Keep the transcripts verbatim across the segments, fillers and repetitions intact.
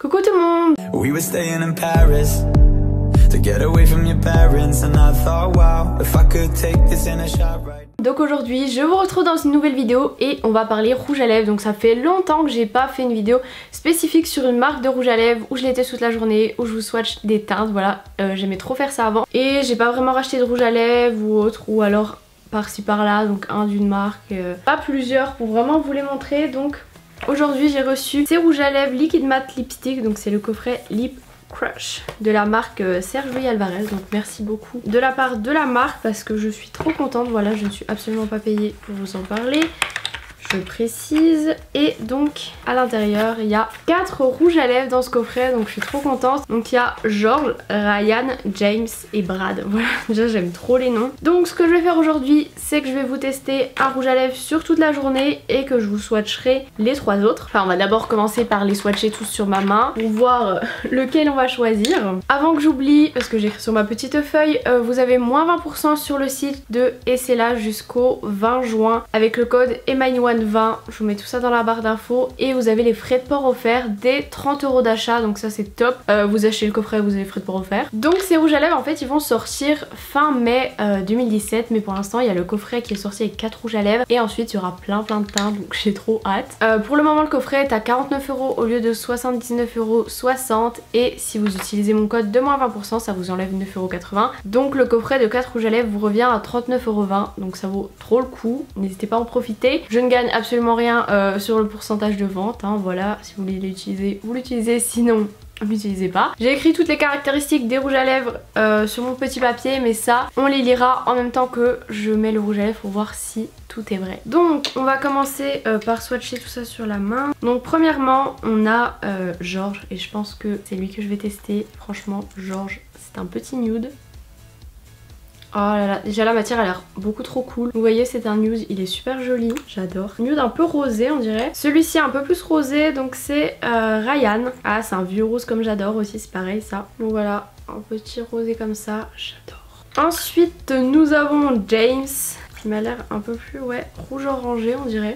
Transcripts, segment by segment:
Coucou tout le monde. We were staying in Paris to get away from your parents and I thought wow if I could take this in a shot right. Donc aujourd'hui je vous retrouve dans une nouvelle vidéo et on va parler rouge à lèvres. Donc ça fait longtemps que j'ai pas fait une vidéo spécifique sur une marque de rouge à lèvres où je l'étais toute la journée, où je vous swatch des teintes, voilà. Euh, j'aimais trop faire ça avant et j'ai pas vraiment racheté de rouge à lèvres ou autre, ou alors par-ci par-là, donc un d'une marque, euh, pas plusieurs pour vraiment vous les montrer. Donc aujourd'hui j'ai reçu ces rouges à lèvres Liquid Matte Lipstick, donc c'est le coffret Lip Crush de la marque Serge Louis Alvarez, donc merci beaucoup de la part de la marque parce que je suis trop contente. Voilà, je ne suis absolument pas payée pour vous en parler, je précise. Et donc à l'intérieur il y a quatre rouges à lèvres dans ce coffret, donc je suis trop contente. Donc il y a George, Ryan, James et Brad. Voilà, déjà j'aime trop les noms. Donc ce que je vais faire aujourd'hui c'est que je vais vous tester un rouge à lèvres sur toute la journée et que je vous swatcherai les trois autres. Enfin on va d'abord commencer par les swatcher tous sur ma main pour voir lequel on va choisir. Avant que j'oublie, parce que j'ai écrit sur ma petite feuille, euh, vous avez moins vingt pour cent sur le site de Essela jusqu'au vingt juin avec le code Emmanuel vingt. Je vous mets tout ça dans la barre d'infos et vous avez les frais de port offerts dès trente euros d'achat, donc ça c'est top. Euh, vous achetez le coffret, vous avez les frais de port offerts. Donc ces rouges à lèvres en fait ils vont sortir fin mai euh, deux mille dix-sept, mais pour l'instant il y a le coffret qui est sorti avec quatre rouges à lèvres et ensuite il y aura plein plein de teintes, donc j'ai trop hâte. Euh, pour le moment le coffret est à quarante-neuf euros au lieu de soixante-dix-neuf euros soixante, et si vous utilisez mon code de moins vingt pour cent ça vous enlève neuf euros quatre-vingts. Donc le coffret de quatre rouges à lèvres vous revient à trente-neuf euros vingt, donc ça vaut trop le coup, n'hésitez pas à en profiter. Je ne gagne absolument rien euh, sur le pourcentage de vente, hein, voilà, si vous voulez l'utiliser vous l'utilisez, sinon n'utilisez pas. J'ai écrit toutes les caractéristiques des rouges à lèvres euh, sur mon petit papier, mais ça on les lira en même temps que je mets le rouge à lèvres pour voir si tout est vrai. Donc on va commencer euh, par swatcher tout ça sur la main. Donc premièrement on a euh, George, et je pense que c'est lui que je vais tester. Franchement George c'est un petit nude. Oh là là, déjà la matière a l'air beaucoup trop cool. Vous voyez c'est un nude, il est super joli, j'adore. Nude un peu rosé on dirait. Celui-ci un peu plus rosé, donc c'est euh, Ryan. Ah c'est un vieux rose comme j'adore aussi, c'est pareil ça. Donc voilà, un petit rosé comme ça, j'adore. Ensuite nous avons James, qui m'a l'air un peu plus, ouais, rouge orangé on dirait.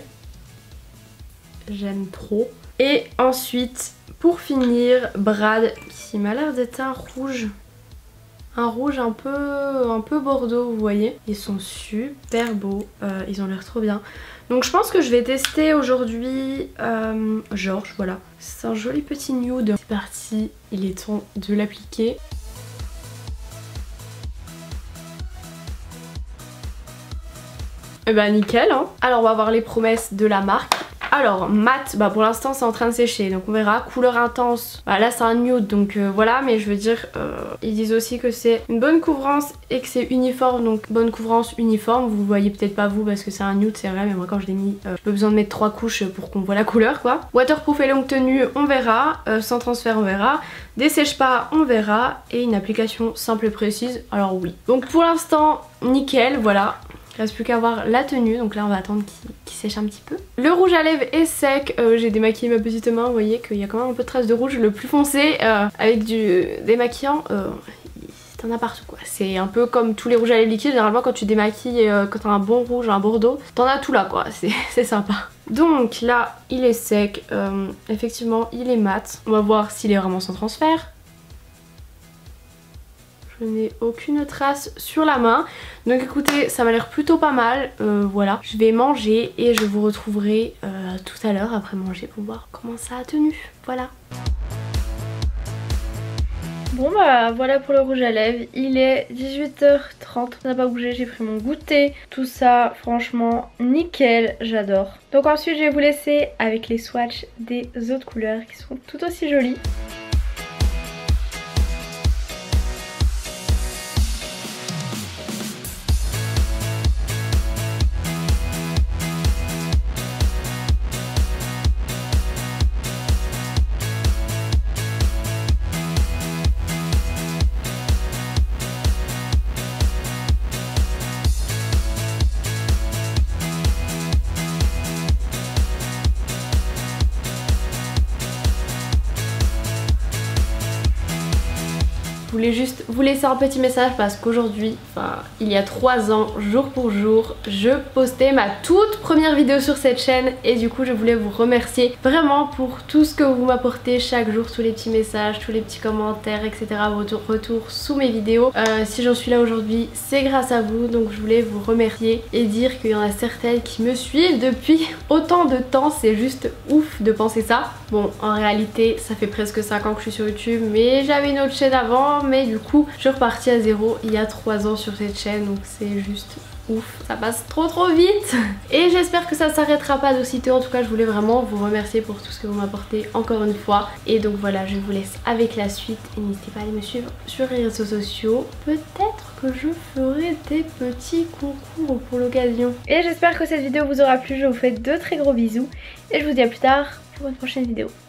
J'aime trop. Et ensuite pour finir Brad, qui m'a l'air d'être un rouge. Un rouge un peu, un peu bordeaux, vous voyez. Ils sont super beaux, euh, ils ont l'air trop bien. Donc je pense que je vais tester aujourd'hui euh, George, voilà. C'est un joli petit nude. C'est parti, il est temps de l'appliquer. Et bah nickel hein. Alors on va voir les promesses de la marque. Alors mat, bah pour l'instant c'est en train de sécher, donc on verra. Couleur intense, bah là c'est un nude, donc euh, voilà. Mais je veux dire, euh, ils disent aussi que c'est une bonne couvrance et que c'est uniforme, donc bonne couvrance uniforme. Vous voyez peut-être pas vous parce que c'est un nude, c'est vrai, mais moi quand je l'ai mis, euh, j'ai pas besoin de mettre trois couches pour qu'on voit la couleur quoi. Waterproof et longue tenue, on verra. euh, Sans transfert on verra. Dessèche pas, on verra. Et une application simple et précise, alors oui. Donc pour l'instant nickel, voilà. Il reste plus qu'à voir la tenue, donc là on va attendre qu'il qu'il sèche un petit peu. Le rouge à lèvres est sec, euh, j'ai démaquillé ma petite main, vous voyez qu'il y a quand même un peu de traces de rouge. Le plus foncé euh, avec du démaquillant, euh, t'en as partout quoi. C'est un peu comme tous les rouges à lèvres liquides, généralement quand tu démaquilles, euh, quand t'as un bon rouge, un bordeaux, t'en as tout là quoi, c'est sympa. Donc là il est sec, euh, effectivement il est mat. On va voir s'il est vraiment sans transfert. Je n'ai aucune trace sur la main. Donc écoutez, ça m'a l'air plutôt pas mal. Euh, voilà, je vais manger et je vous retrouverai euh, tout à l'heure après manger pour voir comment ça a tenu. Voilà. Bon bah voilà pour le rouge à lèvres, il est dix-huit heures trente, ça n'a pas bougé, j'ai pris mon goûter, tout ça franchement nickel, j'adore. Donc ensuite je vais vous laisser avec les swatchs des autres couleurs qui sont tout aussi jolies. je voulais juste vous laisser un petit message parce qu'aujourd'hui, enfin il y a trois ans, jour pour jour, je postais ma toute première vidéo sur cette chaîne et du coup je voulais vous remercier vraiment pour tout ce que vous m'apportez chaque jour, tous les petits messages, tous les petits commentaires, et cetera. Votre retour sous mes vidéos. Euh, si j'en suis là aujourd'hui, c'est grâce à vous, donc je voulais vous remercier et dire qu'il y en a certaines qui me suivent depuis autant de temps, c'est juste ouf de penser ça. Bon, en réalité, ça fait presque cinq ans que je suis sur YouTube, mais j'avais une autre chaîne avant, mais du coup, je suis repartie à zéro il y a trois ans sur cette chaîne, donc c'est juste ouf, ça passe trop trop vite. Et j'espère que ça s'arrêtera pas d'aussitôt. En tout cas, je voulais vraiment vous remercier pour tout ce que vous m'apportez encore une fois. Et donc voilà, je vous laisse avec la suite et n'hésitez pas à aller me suivre sur les réseaux sociaux. Peut-être que je ferai des petits concours pour l'occasion. Et j'espère que cette vidéo vous aura plu. Je vous fais de très gros bisous et je vous dis à plus tard pour une prochaine vidéo.